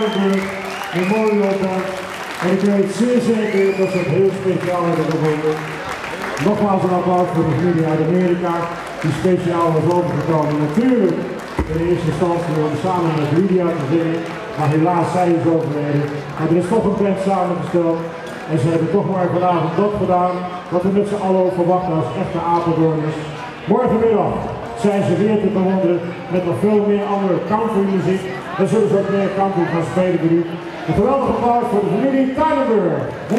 Tuinenburg, een mooie opdracht. En ik weet zeer zeker dat ze het heel speciaal hebben gevonden. Nogmaals een applaus voor de familie uit Amerika, die speciaal was overgekomen. Natuurlijk in de eerste instantie om samen met Lydia te zingen, maar helaas zij is overleden. Maar er is toch een band samengesteld en ze hebben toch maar vanavond dat gedaan wat we met z'n allen verwachten als echte Apeldoorners. Morgenmiddag zijn ze weer te bewonderen met nog veel meer andere countrymuziek. Dan zullen ze ook meer country gaan spelen voor u. Een geweldig applaus voor de familie Tuinenburg.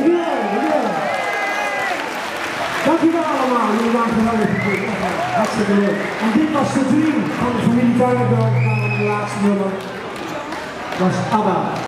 Dankjewel allemaal, jullie waren geweldig. Hartstikke leuk. En dit was de dream van de familie Tuinenburg. De laatste nummer was ABBA.